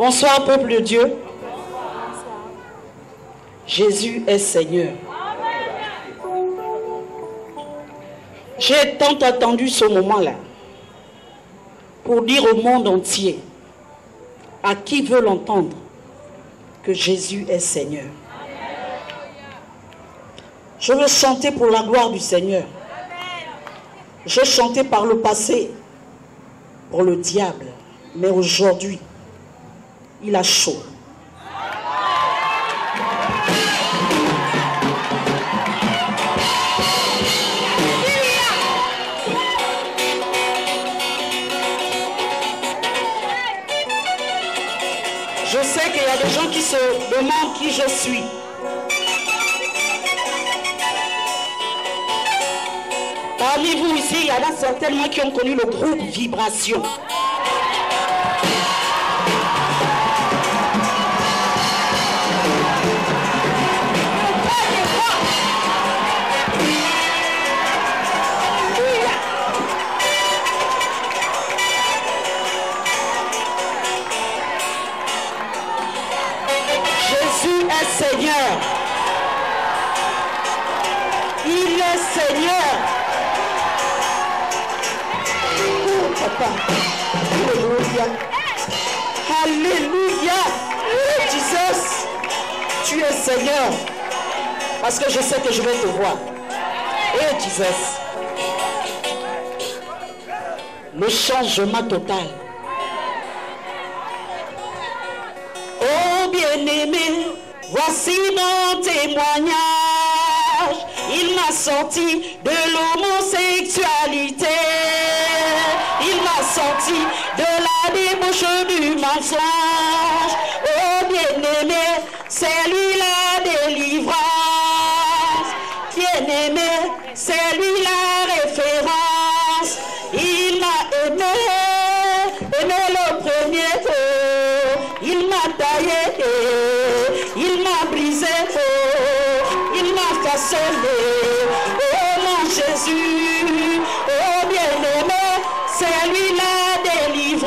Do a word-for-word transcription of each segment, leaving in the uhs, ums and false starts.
Bonsoir, peuple de Dieu. Jésus est Seigneur. J'ai tant attendu ce moment-là pour dire au monde entier, à qui veut l'entendre, que Jésus est Seigneur. Je veux chanter pour la gloire du Seigneur. J'ai chanté par le passé pour le diable, mais aujourd'hui, il a chaud. Je sais qu'il y a des gens qui se demandent qui je suis. Parmi vous ici, il y en a certainement qui ont connu le groupe Vibration. Jésus est Seigneur. Il est Seigneur. Papa. Alléluia. Alléluia. Jesus, tu es Seigneur. Parce que je sais que je vais te voir. Et Jesus. Le changement total. Oh bien-aimé, voici mon témoignage. Il m'a sorti de l'homosexualité. Il m'a sorti de la débauche du mensonge. Oh bien-aimé, c'est lui la délivrance. Bien-aimé, c'est lui la référence. Il m'a aimé, aimé le premier coup. Il m'a taillé, il m'a brisé, il m'a façonné. Oh mon Jésus, oh bien-aimé, c'est lui la délivrance.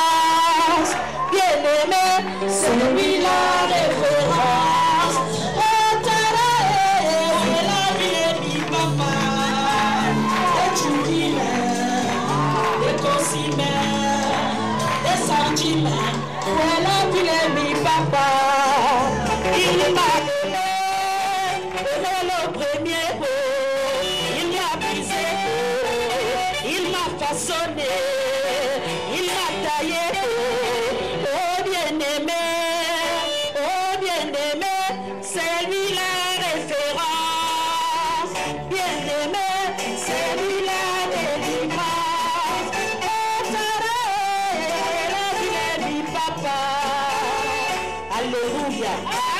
Bien-aimé, c'est lui la référence. Oh taré, la vie du papa. Et tu dis, et consimènes, et sentiments. Voilà qu'il est mi papa. Il m'a aimé, aimé le premier mot. Il m'a brisé, il m'a façonné, il m'a taillé. Oh bien-aimé, oh bien-aimé, c'est lui la référence. Bien-aimé, c'est lui la délivrance. Oh taré, la vie est mi papa. Alléluia.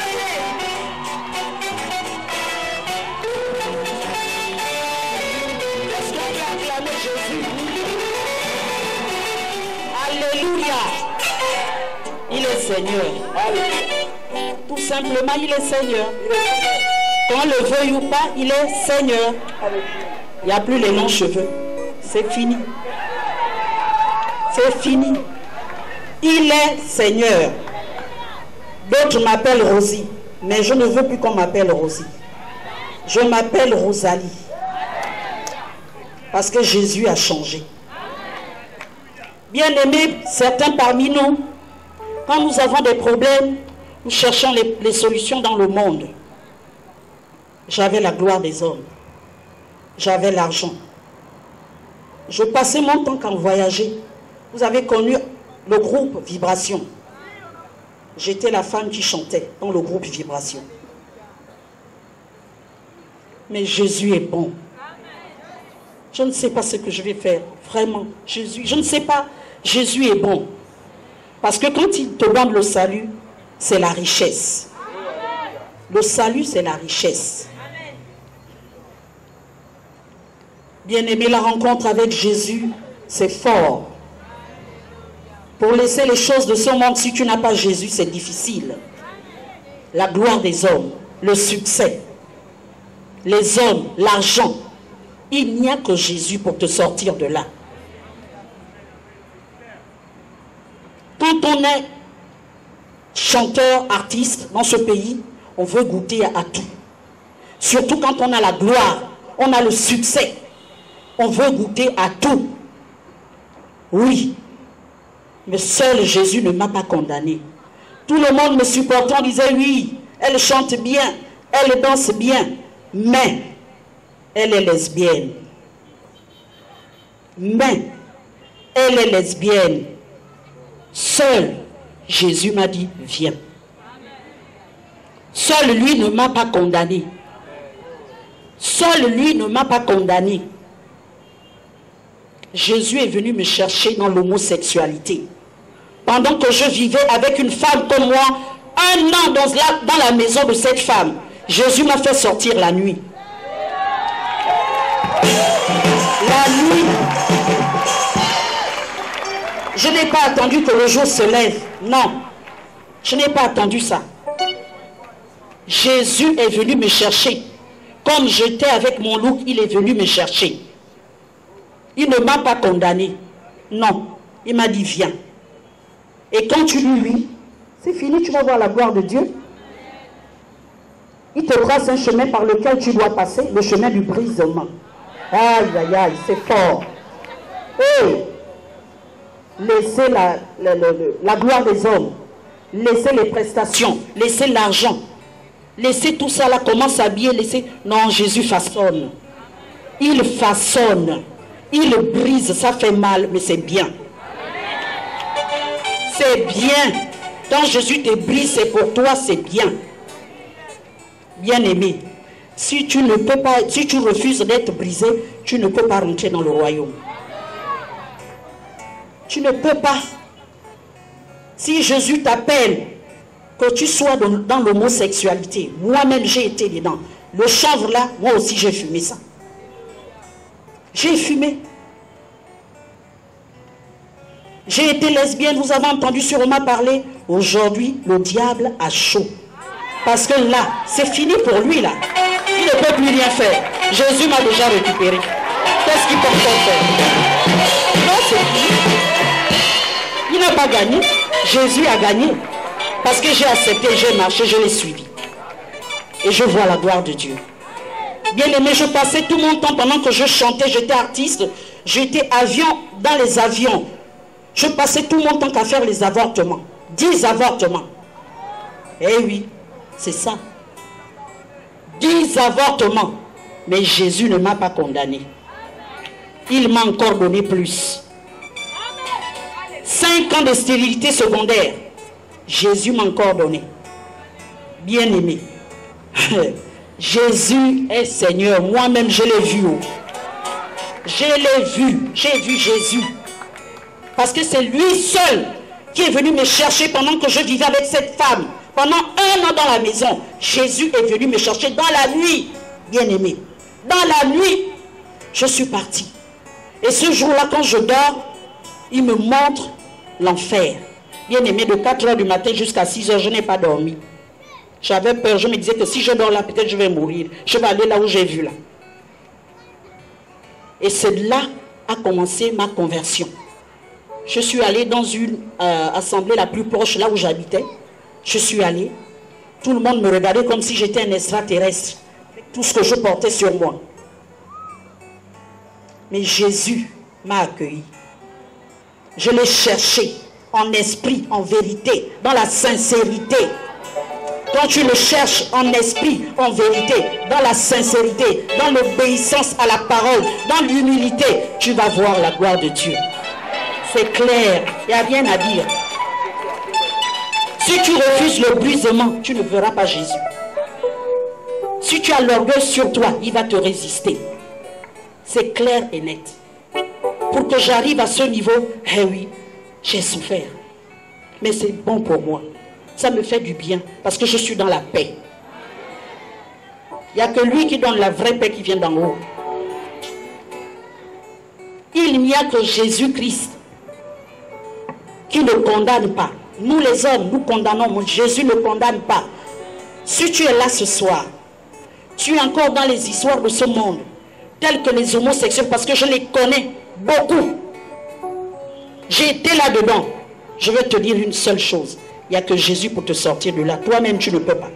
Est-ce qu'on peut acclamer Jésus? Alléluia. Il est Seigneur. Tout simplement, il est Seigneur. Qu'on le veuille ou pas, il est Seigneur. Il n'y a plus les longs cheveux. C'est fini. C'est fini. Il est Seigneur. D'autres m'appellent Rosie, mais je ne veux plus qu'on m'appelle Rosie. Je m'appelle Rosalie. Parce que Jésus a changé. Bien-aimés, certains parmi nous, quand nous avons des problèmes, nous cherchons les, les solutions dans le monde. J'avais la gloire des hommes. J'avais l'argent. Je passais mon temps qu'en voyager. Vous avez connu le groupe Vibration. J'étais la femme qui chantait dans le groupe Vibration. Mais Jésus est bon. Je ne sais pas ce que je vais faire. Vraiment, Jésus, je ne sais pas. Jésus est bon. Parce que quand il te donne le salut, c'est la richesse. Le salut, c'est la richesse. Bien-aimé, la rencontre avec Jésus, c'est fort. Pour laisser les choses de ce monde, si tu n'as pas Jésus, c'est difficile. La gloire des hommes, le succès, les hommes, l'argent. Il n'y a que Jésus pour te sortir de là. Quand on est chanteurs, artistes dans ce pays, on veut goûter à tout. Surtout quand on a la gloire, on a le succès. On veut goûter à tout. Oui, mais seul Jésus ne m'a pas condamné. Tout le monde me supportait, on disait oui, elle chante bien, elle danse bien, mais elle est lesbienne. Mais elle est lesbienne. Seul Jésus m'a dit, viens. Seul lui ne m'a pas condamné. Seul lui ne m'a pas condamné. Jésus est venu me chercher dans l'homosexualité. Pendant que je vivais avec une femme comme moi, un an dans la, dans la maison de cette femme, Jésus m'a fait sortir la nuit. La nuit. Je n'ai pas attendu que le jour se lève. Non. Je n'ai pas attendu ça. Jésus est venu me chercher. Comme j'étais avec mon look, il est venu me chercher. Il ne m'a pas condamné. Non. Il m'a dit, viens. Et quand tu lui lui, c'est fini, tu vas voir la gloire de Dieu. Il te trace un chemin par lequel tu dois passer, le chemin du brisement. Aïe, aïe, aïe, c'est fort. Et laissez la, la, la, la gloire des hommes. Laissez les prestations. Laissez l'argent. Laissez tout ça là, comment s'habiller, laissez... Non, Jésus façonne. Il façonne. Il brise, ça fait mal, mais c'est bien. C'est bien. Quand Jésus te brise, c'est pour toi, c'est bien. Bien-aimé, si tu ne peux pas, si tu refuses d'être brisé, tu ne peux pas rentrer dans le royaume. Tu ne peux pas. Si Jésus t'appelle, que tu sois dans, dans l'homosexualité, moi-même j'ai été dedans. Le chanvre là, moi aussi j'ai fumé ça. J'ai fumé. J'ai été lesbienne, vous avez entendu sur moi parler. Aujourd'hui, le diable a chaud. Parce que là, c'est fini pour lui là. Il ne peut plus rien faire. Jésus m'a déjà récupéré. Qu'est-ce qu'il peut faire? Non, c'est fini. Il n'a pas gagné. Jésus a gagné. Parce que j'ai accepté, j'ai marché, je l'ai suivi. Et je vois la gloire de Dieu. Bien aimé, je passais tout mon temps pendant que je chantais, j'étais artiste, j'étais avion dans les avions. Je passais tout mon temps qu'à faire les avortements. Dix avortements. Eh oui, c'est ça. Dix avortements. Mais Jésus ne m'a pas condamné. Il m'a encore donné plus. Cinq ans de stérilité secondaire. Jésus m'a encore donné. Bien aimé. Jésus est Seigneur. Moi-même, je l'ai vu. Je l'ai vu. J'ai vu Jésus. Parce que c'est lui seul qui est venu me chercher pendant que je vivais avec cette femme. Pendant un an dans la maison, Jésus est venu me chercher dans la nuit, bien-aimé. Dans la nuit, je suis parti. Et ce jour-là, quand je dors, il me montre l'enfer. Bien-aimé, de quatre heures du matin jusqu'à six heures, je n'ai pas dormi. J'avais peur, je me disais que si je dors là, peut-être je vais mourir. Je vais aller là où j'ai vu là. Et c'est là a commencé ma conversion. Je suis allé dans une euh, assemblée la plus proche, là où j'habitais. Je suis allé. Tout le monde me regardait comme si j'étais un extraterrestre. Avec tout ce que je portais sur moi. Mais Jésus m'a accueilli. Je l'ai cherché en esprit, en vérité, dans la sincérité. Quand tu le cherches en esprit, en vérité, dans la sincérité, dans l'obéissance à la parole, dans l'humilité, tu vas voir la gloire de Dieu. C'est clair, il n'y a rien à dire. Si tu refuses le brisement, tu ne verras pas Jésus. Si tu as l'orgueil sur toi, il va te résister. C'est clair et net. Pour que j'arrive à ce niveau, eh oui, j'ai souffert. Mais c'est bon pour moi. Ça me fait du bien parce que je suis dans la paix. Il n'y a que lui qui donne la vraie paix qui vient d'en haut. Il n'y a que Jésus-Christ qui ne condamne pas. Nous les hommes, nous condamnons, mais Jésus ne condamne pas. Si tu es là ce soir, tu es encore dans les histoires de ce monde, telles que les homosexuels, parce que je les connais beaucoup. J'ai été là-dedans. Je vais te dire une seule chose. Il n'y a que Jésus pour te sortir de là. Toi-même, tu ne peux pas.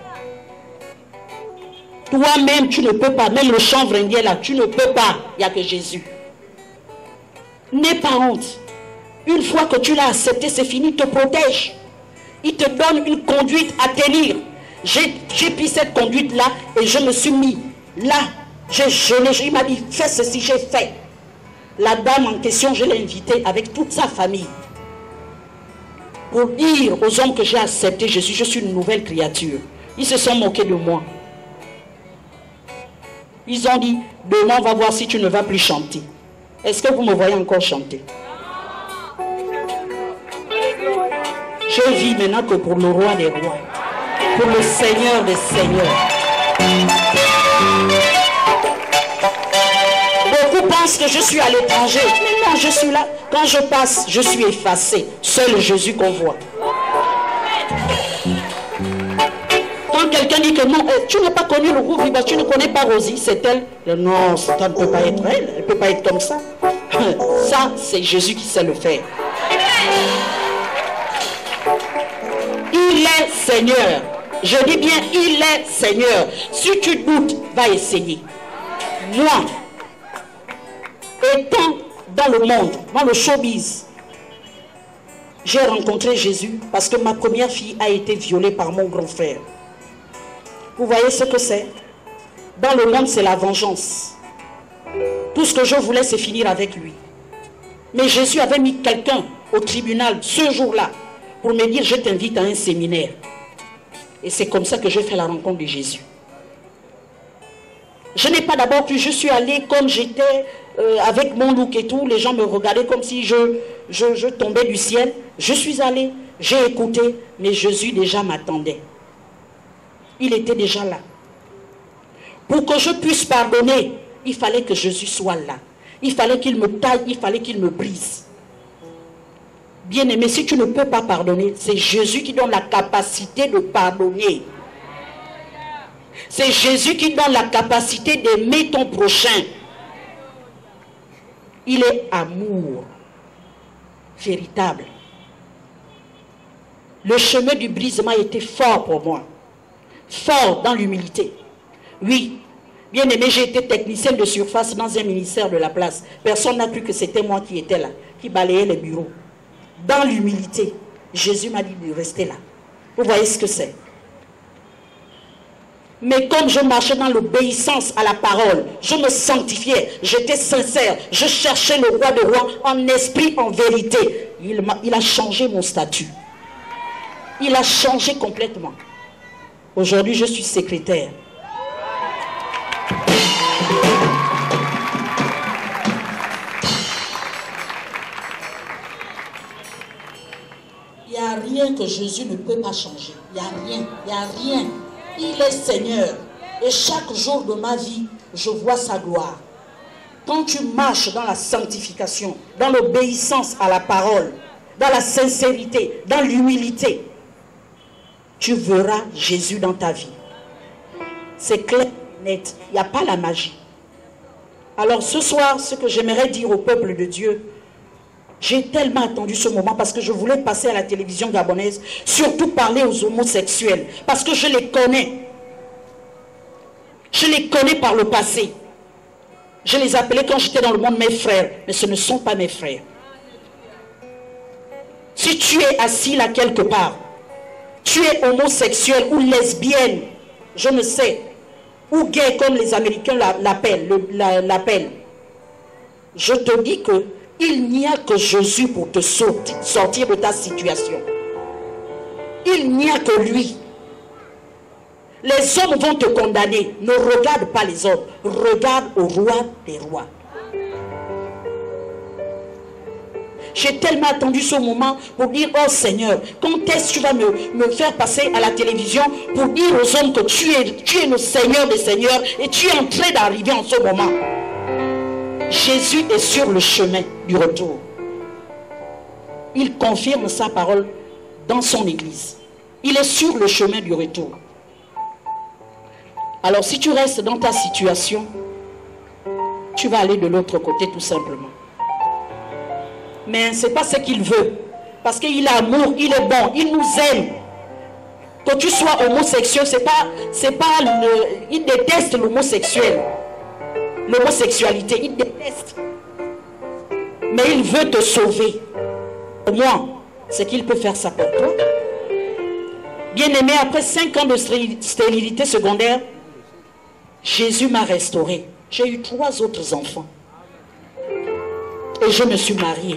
Toi-même, tu ne peux pas. Même le chanvre indien là, tu ne peux pas. Il n'y a que Jésus. N'aie pas honte. Une fois que tu l'as accepté, c'est fini, il te protège. Il te donne une conduite à tenir. J'ai pris cette conduite-là et je me suis mis là. J'ai jeûné, il m'a dit, fais ceci, j'ai fait. La dame en question, je l'ai invitée avec toute sa famille. Pour dire aux hommes que j'ai accepté Jésus, je suis une nouvelle créature. Ils se sont moqués de moi. Ils ont dit, demain on va voir si tu ne vas plus chanter. Est-ce que vous me voyez encore chanter? Je vis maintenant que pour le roi des rois, pour le Seigneur des seigneurs. Beaucoup pensent que je suis à l'étranger. Mais non, je suis là. Quand je passe, je suis effacé. Seul Jésus qu'on voit. Quand quelqu'un dit que non, tu n'as pas connu le groupe, tu ne connais pas Rosie, c'est elle. Non, ça ne peut pas être elle. Elle ne peut pas être comme ça. Ça, c'est Jésus qui sait le faire. Il est Seigneur. Je dis bien, il est Seigneur. Si tu doutes, va essayer. Moi, étant dans le monde, dans le showbiz, j'ai rencontré Jésus parce que ma première fille a été violée par mon grand frère. Vous voyez ce que c'est? Dans le monde, c'est la vengeance. Tout ce que je voulais, c'est finir avec lui. Mais Jésus avait mis quelqu'un au tribunal ce jour-là pour me dire, je t'invite à un séminaire. Et c'est comme ça que j'ai fait la rencontre de Jésus. Je n'ai pas d'abord cru, je suis allée comme j'étais, euh, avec mon look et tout. Les gens me regardaient comme si je, je, je tombais du ciel. Je suis allée, j'ai écouté, mais Jésus déjà m'attendait. Il était déjà là. Pour que je puisse pardonner, il fallait que Jésus soit là. Il fallait qu'il me taille, il fallait qu'il me brise. Bien-aimé, si tu ne peux pas pardonner, c'est Jésus qui donne la capacité de pardonner. C'est Jésus qui donne la capacité d'aimer ton prochain. Il est amour véritable. Le chemin du brisement était fort pour moi. Fort dans l'humilité. Oui, bien aimé, j'ai été technicienne de surface dans un ministère de la place. Personne n'a cru que c'était moi qui étais là, qui balayais les bureaux. Dans l'humilité, Jésus m'a dit de rester là. Vous voyez ce que c'est? Mais comme je marchais dans l'obéissance à la parole, je me sanctifiais, j'étais sincère, je cherchais le roi de rois en esprit, en vérité. Il, il a changé mon statut. Il a changé complètement. Aujourd'hui, je suis secrétaire. Il n'y a rien que Jésus ne peut pas changer. Il n'y a rien, il n'y a rien. Il est Seigneur. Et chaque jour de ma vie, je vois sa gloire. Quand tu marches dans la sanctification, dans l'obéissance à la parole, dans la sincérité, dans l'humilité, tu verras Jésus dans ta vie. C'est clair, net. Il n'y a pas la magie. Alors ce soir, ce que j'aimerais dire au peuple de Dieu, j'ai tellement attendu ce moment parce que je voulais passer à la télévision gabonaise, surtout parler aux homosexuels, parce que je les connais. Je les connais par le passé. Je les appelais quand j'étais dans le monde mes frères, mais ce ne sont pas mes frères. Si tu es assis là quelque part, tu es homosexuel ou lesbienne, je ne sais, ou gay comme les Américains l'appellent, je te dis que il n'y a que Jésus pour te sortir de ta situation. Il n'y a que lui. Les hommes vont te condamner. Ne regarde pas les hommes. Regarde au roi des rois. J'ai tellement attendu ce moment pour dire, oh Seigneur, quand est-ce que tu vas me, me faire passer à la télévision pour dire aux hommes que tu es, tu es le Seigneur des Seigneurs et tu es en train d'arriver en ce moment. Jésus est sur le chemin du retour. Il confirme sa parole dans son église. Il est sur le chemin du retour. Alors si tu restes dans ta situation, tu vas aller de l'autre côté tout simplement. Mais ce n'est pas ce qu'il veut. Parce qu'il est amour, il est bon, il nous aime. Que tu sois homosexuel, c'est pas, c'est pas le, il déteste l'homosexuel. L'homosexualité, il déteste. Mais il veut te sauver. Au moins, c'est qu'il peut faire ça pour toi. Bien-aimé, après cinq ans de stérilité secondaire, Jésus m'a restauré. J'ai eu trois autres enfants. Et je me suis mariée.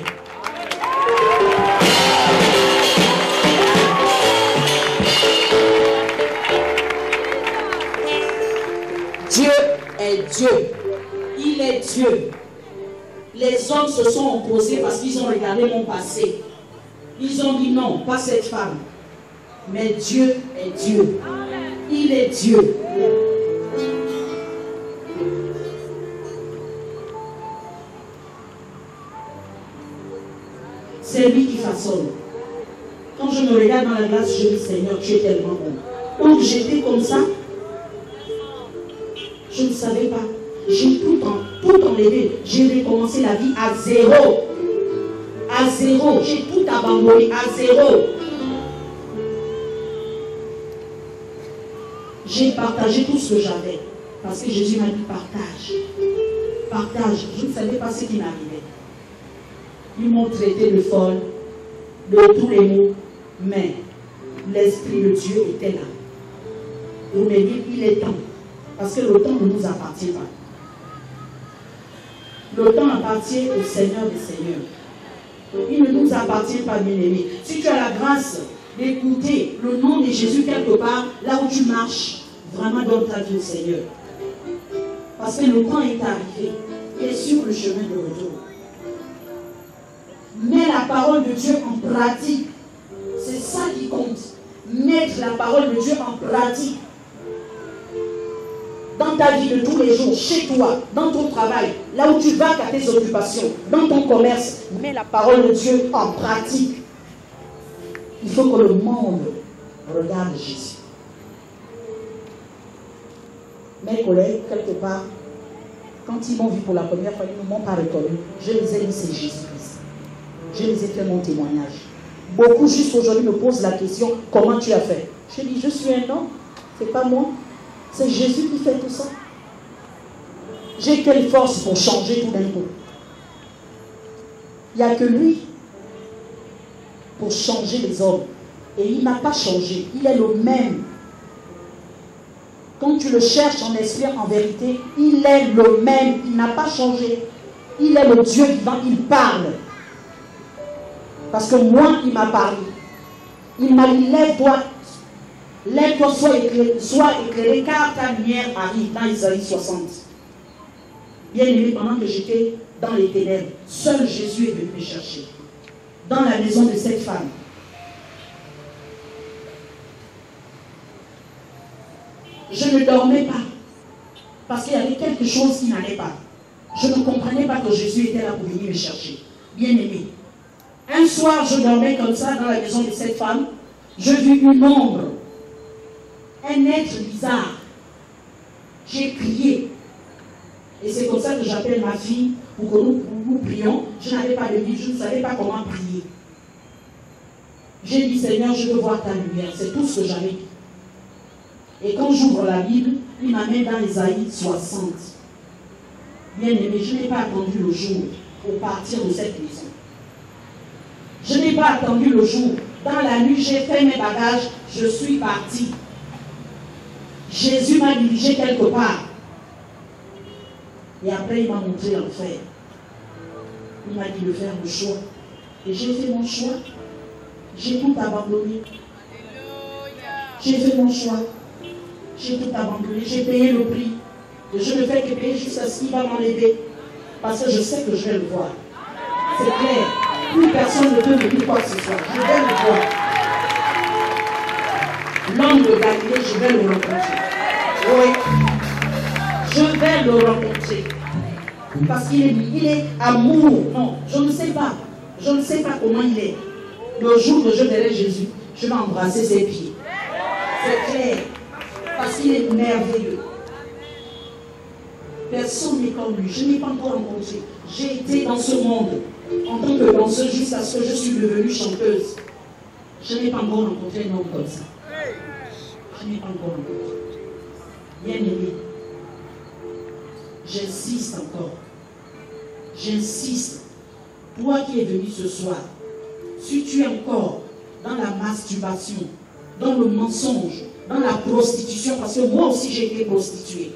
Dieu est Dieu. Il est Dieu. Les hommes se sont opposés parce qu'ils ont regardé mon passé. Ils ont dit non, pas cette femme. Mais Dieu est Dieu. Il est Dieu. C'est lui qui façonne. Quand je me regarde dans la glace, je dis Seigneur, tu es tellement bon. Donc j'étais comme ça. Je ne savais pas. J'ai tout, en, tout enlevé. J'ai recommencé la vie à zéro. À zéro. J'ai tout abandonné à zéro. J'ai partagé tout ce que j'avais. Parce que Jésus m'a dit partage. Partage. Je ne savais pas ce qui m'arrivait. Ils m'ont traité de folle, de tous les mots. Mais l'Esprit de Dieu était là. Vous me dites, il est temps. Parce que le temps ne nous appartient pas. Le temps appartient au Seigneur des Seigneurs. Il ne nous appartient pas, bien-aimés. Si tu as la grâce d'écouter le nom de Jésus quelque part, là où tu marches, vraiment donne ta vie au Seigneur. Parce que le temps est arrivé. Il est sur le chemin de retour. Mets la parole de Dieu en pratique. C'est ça qui compte. Mettre la parole de Dieu en pratique. Dans ta vie de tous les jours, chez toi, dans ton travail, là où tu vas à tes occupations, dans ton commerce, mets la parole de Dieu en pratique. Il faut que le monde regarde Jésus. Mes collègues, quelque part, quand ils m'ont vu pour la première fois, ils ne m'ont pas reconnu. Je les ai dit, c'est Jésus-Christ. Je les ai fait mon témoignage. Beaucoup, juste aujourd'hui, me posent la question, comment tu as fait? Je dis, je suis un homme, c'est pas moi. C'est Jésus qui fait tout ça. J'ai quelle force pour changer tout d'un coup? Il n'y a que lui pour changer les hommes. Et il n'a pas changé. Il est le même. Quand tu le cherches en esprit, en vérité, il est le même. Il n'a pas changé. Il est le Dieu vivant. Il parle. Parce que moi, il m'a parlé. Il m'a dit, lève-toi. Lève-toi, sois éclairé, sois éclairé, car ta lumière arrive, dans Isaïe soixante. Bien aimé, pendant que j'étais dans les ténèbres, seul Jésus est venu me chercher. Dans la maison de cette femme. Je ne dormais pas. Parce qu'il y avait quelque chose qui n'allait pas. Je ne comprenais pas que Jésus était là pour venir me chercher. Bien aimé. Un soir, je dormais comme ça dans la maison de cette femme. Je vis une ombre. Un être bizarre. J'ai crié. Et c'est comme ça que j'appelle ma fille pour que nous, nous prions. Je n'avais pas de Bible, je ne savais pas comment prier. J'ai dit, Seigneur, je veux voir ta lumière. C'est tout ce que j'avais dit. Et quand j'ouvre la Bible, il m'amène dans Isaïe soixante. Bien aimé, je n'ai pas attendu le jour pour partir de cette maison. Je n'ai pas attendu le jour. Dans la nuit, j'ai fait mes bagages, je suis parti. Jésus m'a dirigé quelque part. Et après, il m'a montré l'enfer. Il m'a dit de faire le choix. Et j'ai fait mon choix. J'ai tout abandonné. J'ai fait mon choix. J'ai tout abandonné. J'ai payé le prix. Et je ne fais que payer jusqu'à ce qu'il va m'enlever. Parce que je sais que je vais le voir. C'est clair. Plus personne ne peut me dire quoi que ce soit. Je vais le voir. L'homme de Galilée, je vais le rencontrer. Oui. Je vais le rencontrer. Parce qu'il est, il est amour. Non, je ne sais pas. Je ne sais pas comment il est. Le jour que je verrai Jésus, je vais embrasser ses pieds. C'est clair. Parce qu'il est merveilleux. Personne n'est comme lui. Je n'ai pas encore rencontré. J'ai été dans ce monde en tant que danseuse jusqu'à ce que je suis devenue chanteuse. Je n'ai pas encore rencontré un homme comme ça. Je n'ai pas encore encore. Bien-aimé, j'insiste encore. J'insiste. Toi qui es venu ce soir, si tu es encore dans la masturbation, dans le mensonge, dans la prostitution, parce que moi aussi j'ai été prostituée.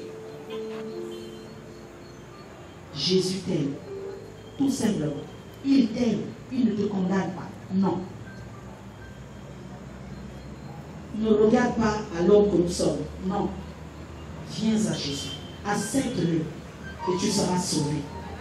Jésus t'aime. Tout simplement. Il t'aime. Il ne te condamne pas. Non. Ne regarde pas à l'homme que nous sommes. Non. Viens à Jésus. Accepte-le et tu seras sauvé.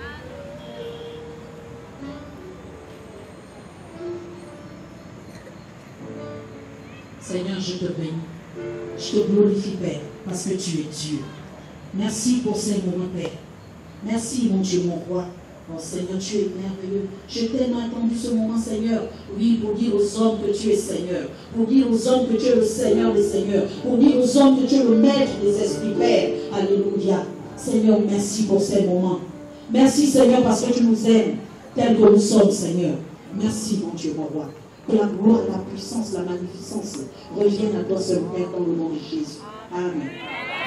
Seigneur, je te bénis. Je te glorifie, Père, parce que tu es Dieu. Merci pour ces moments, Père. Merci, mon Dieu, mon roi. Oh, Seigneur, tu es merveilleux. J'ai tellement attendu ce moment, Seigneur. Oui, pour dire aux hommes que tu es Seigneur. Pour dire aux hommes que tu es le Seigneur des Seigneurs. Pour dire aux hommes que tu es le Maître des esprits, Père. Alléluia. Seigneur, merci pour ces moments. Merci, Seigneur, parce que tu nous aimes tels que nous sommes, Seigneur. Merci, mon Dieu, mon roi. Que la gloire, la puissance, la magnificence reviennent à toi seul, Père, dans le nom de Jésus. Amen.